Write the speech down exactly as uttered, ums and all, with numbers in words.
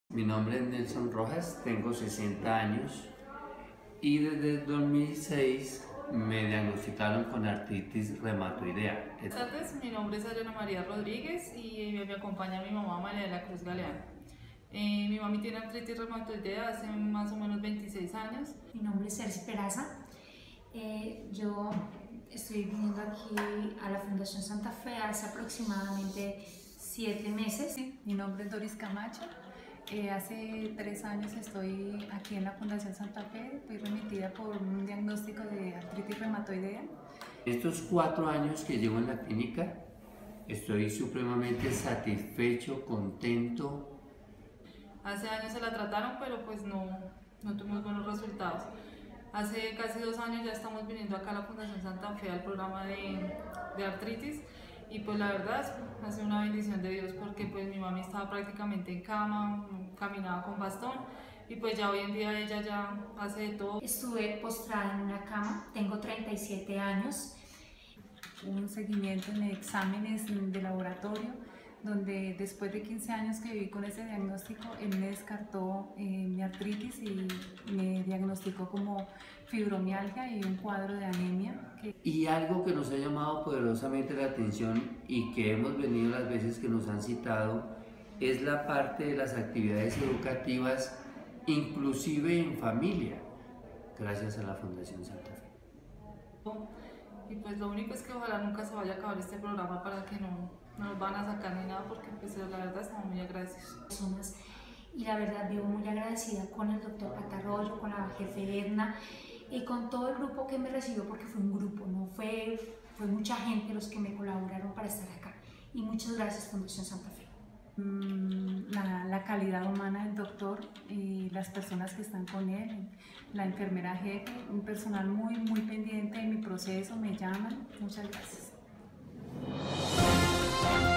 Mi nombre es Nelson Rojas, tengo sesenta años y desde el dos mil seis me diagnosticaron con artritis reumatoidea. Buenas tardes, mi nombre es Adriana María Rodríguez y me acompaña mi mamá María de la Cruz Galeano. Eh, mi mami tiene artritis reumatoidea hace más o menos veintiséis años. Mi nombre es Sergi Peraza. Eh, yo estoy viniendo aquí a la Fundación Santa Fe hace aproximadamente siete meses. Mi nombre es Doris Camacho. Eh, hace tres años estoy aquí en la Fundación Santa Fe. Fui remitida por un diagnóstico de artritis reumatoidea. Estos cuatro años que llevo en la clínica estoy supremamente satisfecho, contento. Hace años se la trataron, pero pues no, no tuvimos buenos resultados. Hace casi dos años ya estamos viniendo acá a la Fundación Santa Fe al programa de, de artritis y pues la verdad ha sido una bendición de Dios porque pues mi mami estaba prácticamente en cama, caminaba con bastón y pues ya hoy en día ella ya hace de todo. Estuve postrada en una cama, tengo treinta y siete años. Un seguimiento en exámenes de laboratorio, donde después de quince años que viví con ese diagnóstico, él me descartó eh, mi artritis y me diagnosticó como fibromialgia y un cuadro de anemia. Que... Y algo que nos ha llamado poderosamente la atención y que hemos venido las veces que nos han citado es la parte de las actividades educativas, inclusive en familia, gracias a la Fundación Santa Fe. Y pues lo único es que ojalá nunca se vaya a acabar este programa para que no, no nos van a sacar ni nada, porque pues la verdad estamos muy agradecidos. Y la verdad vivo muy agradecida con el doctor Patarroyo, con la jefe Edna y con todo el grupo que me recibió, porque fue un grupo, no fue, fue mucha gente los que me colaboraron para estar acá. Y muchas gracias Fundación Santa Fe. La, la calidad humana del doctor y las personas que están con él, la enfermera jefe, un personal muy muy pendiente de mi proceso, me llaman. Muchas gracias.